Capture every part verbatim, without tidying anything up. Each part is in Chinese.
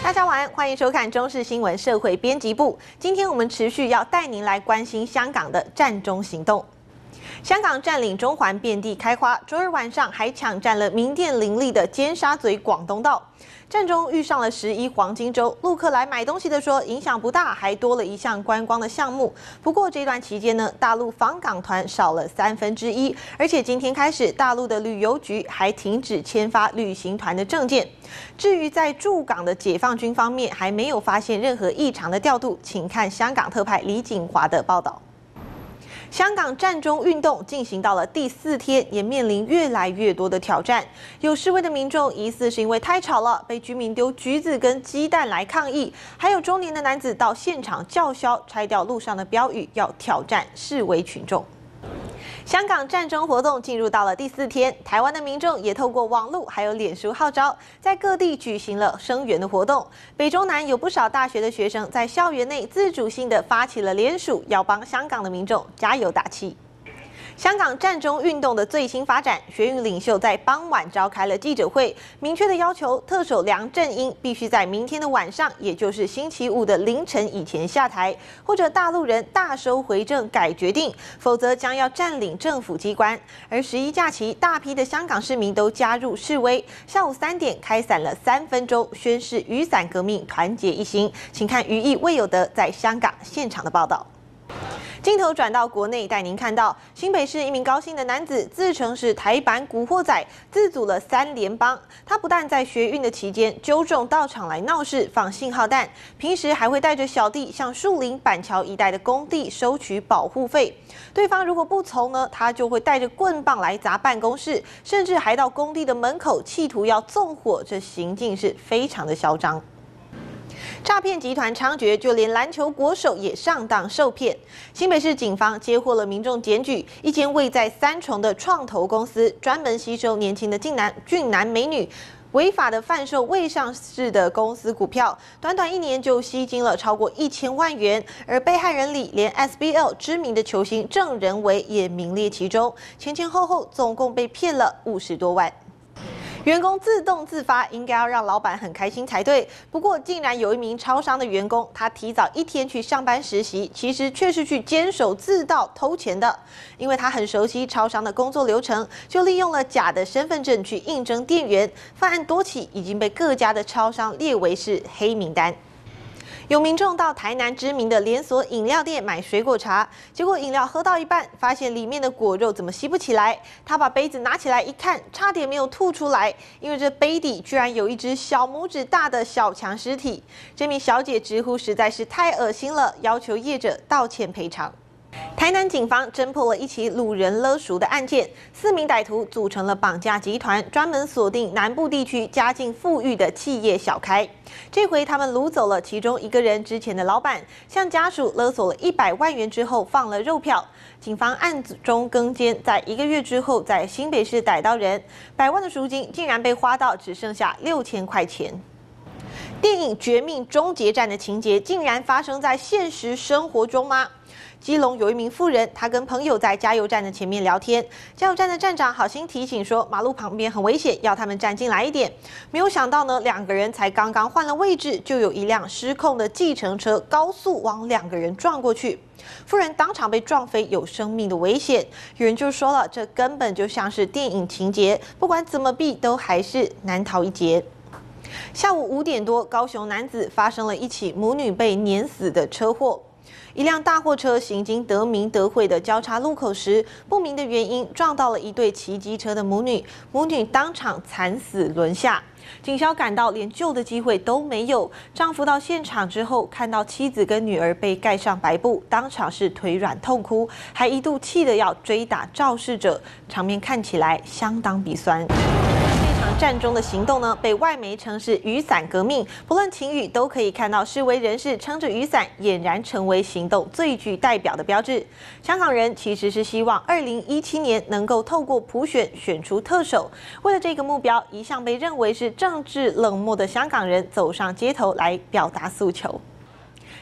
大家晚安，欢迎收看中视新闻社会编辑部。今天我们持续要带您来关心香港的战中行动。香港占领中环遍地开花，周日晚上还抢占了名店林立的尖沙咀广东道。战中遇上了十一黄金周，陆客来买东西的说影响不大，还多了一项观光的项目。不过这段期间呢，大陆访港团少了三分之一，而且今天开始，大陆的旅游局还停止签发旅行团的证件。至于在驻港的解放军方面，还没有发现任何异常的调度，请看香港特派李锦华的报道。香港战中运动进行到了第四天，也面临越来越多的挑战。有示威的民众疑似是因为太吵了，被居民丢橘子跟鸡蛋来抗议；还有中年的男子到现场叫嚣，拆掉路上的标语，要挑战示威群众。香港战中活动进入到了第四天，台湾的民众也透过网络还有脸书号召，在各地举行了声援的活动。北中南有不少大学的学生在校园内自主性的发起了联署，要帮香港的民众加油打气。香港战中运动的最新发展，学运领袖在傍晚召开了记者会，明确的要求特首梁振英必须在明天的晚上，也就是星期五的凌晨以前下台，或者大陆人大收回正改决定，否则将要占领政府机关。而十一假期，大批的香港市民都加入示威，下午三点开伞了三分钟，宣示雨伞革命，团结一心。请看余毅魏有德在香港现场的报道。镜头转到国内，带您看到新北市一名高姓的男子自称是台版古惑仔，自组了三联帮。他不但在学运的期间纠正到场来闹事、放信号弹，平时还会带着小弟向树林、板桥一带的工地收取保护费。对方如果不从呢，他就会带着棍棒来砸办公室，甚至还到工地的门口企图要纵火，这行径是非常的嚣张。诈骗集团猖獗，就连篮球国手也上当受骗。新北市警方接获了民众检举，一间位在三重的创投公司，专门吸收年轻的俊男俊男美女，违法的贩售未上市的公司股票，短短一年就吸金了超过一千万元。而被害人里，连 S B L 知名的球星郑仁伟也名列其中，前前后后总共被骗了五十多万。员工自动自发，应该要让老板很开心才对。不过，竟然有一名超商的员工，他提早一天去上班实习，其实却是去监守自盗偷钱的。因为他很熟悉超商的工作流程，就利用了假的身份证去应征店员。犯案多起，已经被各家的超商列为是黑名单。有民众到台南知名的连锁饮料店买水果茶，结果饮料喝到一半，发现里面的果肉怎么吸不起来？他把杯子拿起来一看，差点没有吐出来，因为这杯底居然有一只小拇指大的小强尸体。这名小姐直呼实在是太恶心了，要求业者道歉赔偿。台南警方侦破了一起掳人勒赎的案件，四名歹徒组成了绑架集团，专门锁定南部地区家境富裕的企业小开。这回他们掳走了其中一个人之前的老板，向家属勒索了一百万元之后放了肉票。警方暗中跟监，在一个月之后在新北市逮到人，百万的赎金竟然被花到只剩下六千块钱。电影《绝命终结战》的情节竟然发生在现实生活中吗？基隆有一名妇人，她跟朋友在加油站的前面聊天，加油站的站长好心提醒说马路旁边很危险，要他们站进来一点。没有想到呢，两个人才刚刚换了位置，就有一辆失控的计程车高速往两个人撞过去，妇人当场被撞飞，有生命的危险。有人就说了，这根本就像是电影情节，不管怎么避都还是难逃一劫。下午五点多，高雄男子发生了一起母女被碾死的车祸。一辆大货车行经德明德惠的交叉路口时，不明的原因撞到了一对骑机车的母女，母女当场惨死轮下。警消赶到，连救的机会都没有。丈夫到现场之后，看到妻子跟女儿被盖上白布，当场是腿软痛哭，还一度气得要追打肇事者，场面看起来相当鼻酸。战中的行动呢，被外媒称是雨伞革命，不论晴雨都可以看到示威人士撑着雨伞，俨然成为行动最具代表的标志。香港人其实是希望二零一七年能够透过普选选出特首，为了这个目标，一向被认为是政治冷漠的香港人走上街头来表达诉求。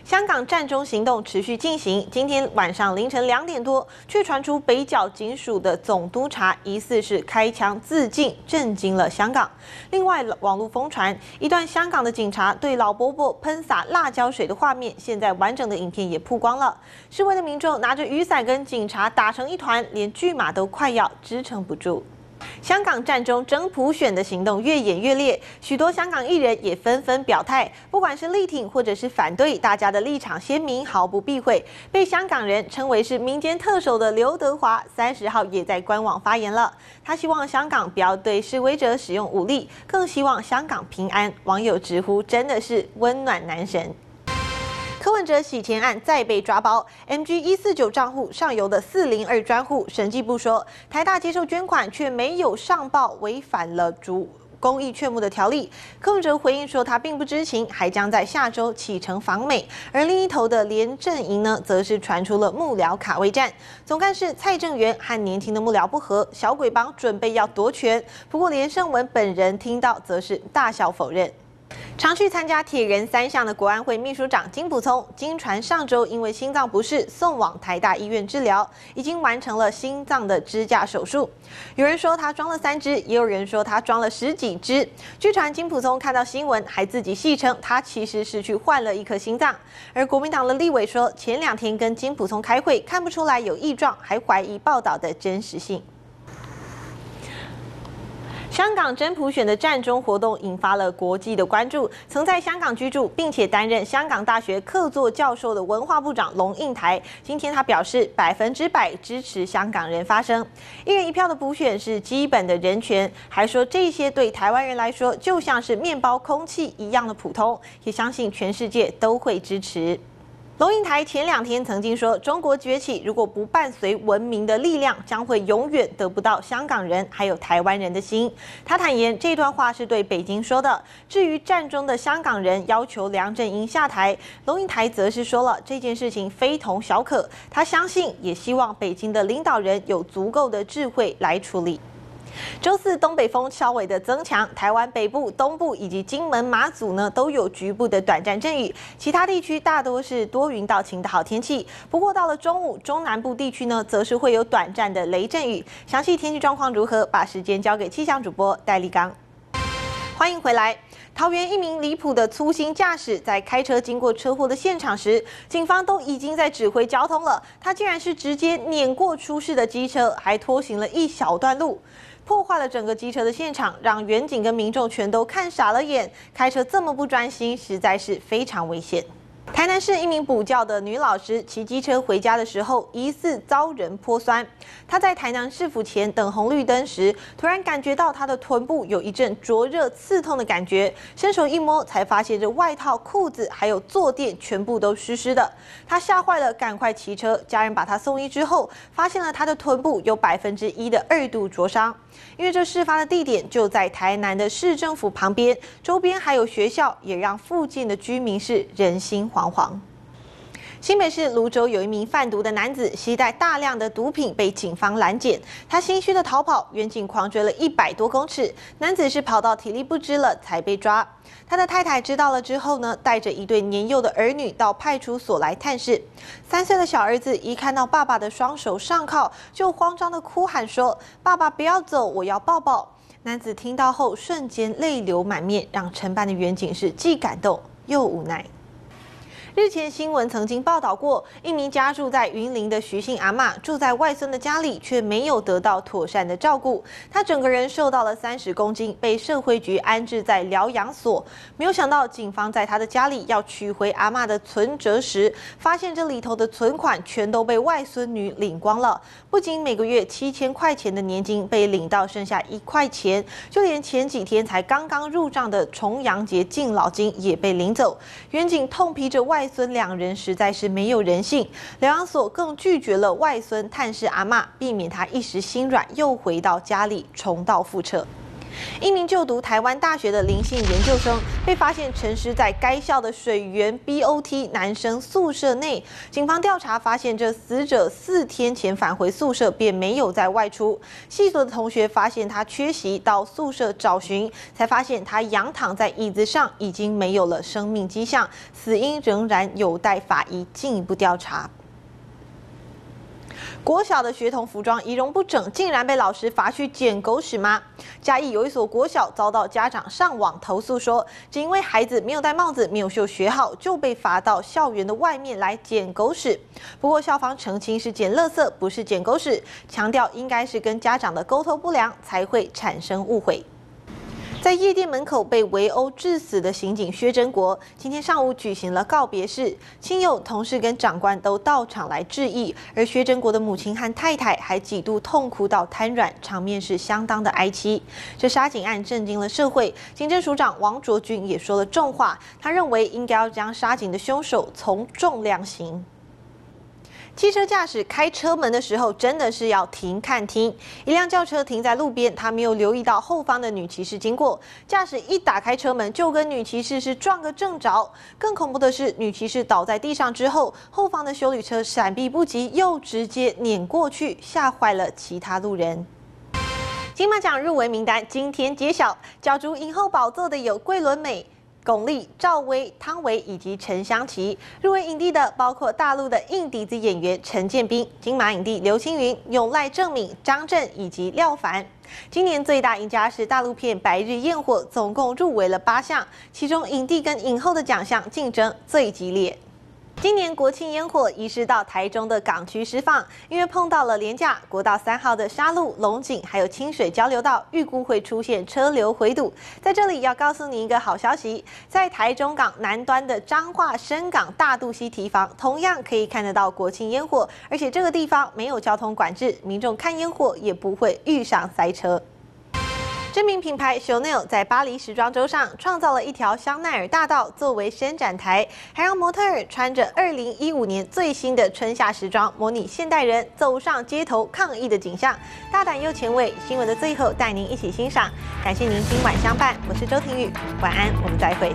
香港战中行动持续进行，今天晚上凌晨两点多，却传出北角警署的总督察疑似是开枪自尽，震惊了香港。另外，网络疯传一段香港的警察对老伯伯喷洒辣椒水的画面，现在完整的影片也曝光了。示威的民众拿着雨伞跟警察打成一团，连巨马都快要支撑不住。 香港战中争普选的行动越演越烈，许多香港艺人也纷纷表态，不管是力挺或者是反对，大家的立场鲜明，毫不避讳。被香港人称为是民间特首的刘德华，三十号也在官网发言了。他希望香港不要对示威者使用武力，更希望香港平安。网友直呼真的是温暖男神。 柯文哲洗钱案再被抓包 ，M G 一四九账户上游的四零二专户，审计部说台大接受捐款却没有上报，违反了主公益劝募的条例。柯文哲回应说他并不知情，还将在下周启程访美。而另一头的连阵营呢，则是传出了幕僚卡位战，总干事蔡正元和年轻的幕僚不和，小鬼帮准备要夺权。不过连胜文本人听到则是大笑否认。 常去参加铁人三项的国安会秘书长金溥聪，经传上周因为心脏不适送往台大医院治疗，已经完成了心脏的支架手术。有人说他装了三支，也有人说他装了十几支。据传金溥聪看到新闻，还自己戏称他其实是去换了一颗心脏。而国民党的立委说，前两天跟金溥聪开会，看不出来有异状，还怀疑报道的真实性。 香港真普选的战中活动引发了国际的关注。曾在香港居住并且担任香港大学客座教授的文化部长龙应台，今天他表示百分之百支持香港人发声，一人一票的补选是基本的人权，还说这些对台湾人来说就像是面包、空气一样的普通，也相信全世界都会支持。 龙应台前两天曾经说，中国崛起如果不伴随文明的力量，将会永远得不到香港人还有台湾人的心。他坦言，这段话是对北京说的。至于战中的香港人要求梁振英下台，龙应台则是说了这件事情非同小可，他相信也希望北京的领导人有足够的智慧来处理。 周四，东北风稍微的增强，台湾北部、东部以及金门、马祖呢都有局部的短暂阵雨，其他地区大多是多云到晴的好天气。不过到了中午，中南部地区呢则是会有短暂的雷阵雨。详细天气状况如何？把时间交给气象主播戴立刚。欢迎回来。 桃园一名离谱的粗心驾驶，在开车经过车祸的现场时，警方都已经在指挥交通了，他竟然是直接碾过出事的机车，还拖行了一小段路，破坏了整个机车的现场，让远警跟民众全都看傻了眼。开车这么不专心，实在是非常危险。 台南市一名补教的女老师骑机车回家的时候，疑似遭人泼酸。她在台南市府前等红绿灯时，突然感觉到她的臀部有一阵灼热刺痛的感觉，伸手一摸，才发现这外套、裤子还有坐垫全部都湿湿的。她吓坏了，赶快骑车。家人把她送医之后，发现了她的臀部有百分之一的二度灼伤。因为这事发的地点就在台南的市政府旁边，周边还有学校，也让附近的居民是人心惶惶。 新北市芦洲有一名贩毒的男子，携带大量的毒品被警方拦检，他心虚的逃跑，远警狂追了一百多公尺，男子是跑到体力不支了才被抓。他的太太知道了之后呢，带着一对年幼的儿女到派出所来探视。三岁的小儿子一看到爸爸的双手上铐，就慌张的哭喊说：“爸爸不要走，我要抱抱。”男子听到后瞬间泪流满面，让承办的远警是既感动又无奈。 日前新闻曾经报道过，一名家住在云林的徐姓阿嬷住在外孙的家里，却没有得到妥善的照顾，她整个人瘦到了三十公斤，被社会局安置在疗养所。没有想到，警方在她的家里要取回阿嬷的存折时，发现这里头的存款全都被外孙女领光了。不仅每个月七千块钱的年金被领到剩下一块钱，就连前几天才刚刚入账的重阳节敬老金也被领走。远警痛批着外 外孙两人实在是没有人性，疗养所更拒绝了外孙探视阿嬷，避免他一时心软又回到家里重蹈覆辙。 一名就读台湾大学的林姓研究生被发现沉尸在该校的水源 B O T 男生宿舍内。警方调查发现，这死者四天前返回宿舍便没有再外出。系所的同学发现他缺席，到宿舍找寻，才发现他仰躺在椅子上，已经没有了生命迹象，死因仍然有待法医进一步调查。 国小的学童服装仪容不整，竟然被老师罚去捡狗屎吗？嘉义有一所国小遭到家长上网投诉说，只因为孩子没有戴帽子、没有绣学号，就被罚到校园的外面来捡狗屎。不过校方澄清是捡垃圾，不是捡狗屎，强调应该是跟家长的沟通不良才会产生误会。 在夜店门口被围殴致死的刑警薛真国，今天上午举行了告别式，亲友、同事跟长官都到场来致意，而薛真国的母亲和太太还几度痛哭到瘫软，场面是相当的哀戚。这杀警案震惊了社会，警政署长王卓君也说了重话，他认为应该要将杀警的凶手从重量刑。 汽车驾驶开车门的时候，真的是要停看听。一辆轿车停在路边，他没有留意到后方的女骑士经过，驾驶一打开车门就跟女骑士是撞个正着。更恐怖的是，女骑士倒在地上之后，后方的休旅车闪避不及，又直接碾过去，吓坏了其他路人。 金马奖入围名单今天揭晓，角逐影后宝座的有桂纶镁、 巩俐、赵薇、汤唯以及陈湘琪，入围影帝的包括大陆的硬底子演员陈建斌、金马影帝刘青云、永濑正敏、张震以及廖凡。今年最大赢家是大陆片《白日焰火》，总共入围了八项，其中影帝跟影后的奖项竞争最激烈。 今年国庆烟火移师到台中的港区释放，因为碰到了连假，国道三号的沙鹿、龙井还有清水交流道，预估会出现车流回堵。在这里要告诉你一个好消息，在台中港南端的彰化深港大肚溪堤防，同样可以看得到国庆烟火，而且这个地方没有交通管制，民众看烟火也不会遇上塞车。 知名品牌 Chanel 在巴黎时装周上创造了一条香奈儿大道作为伸展台，还让模特儿穿着二零一五年最新的春夏时装，模拟现代人走上街头抗议的景象，大胆又前卫。新闻的最后，带您一起欣赏。感谢您今晚相伴，我是周婷宇，晚安，我们再会。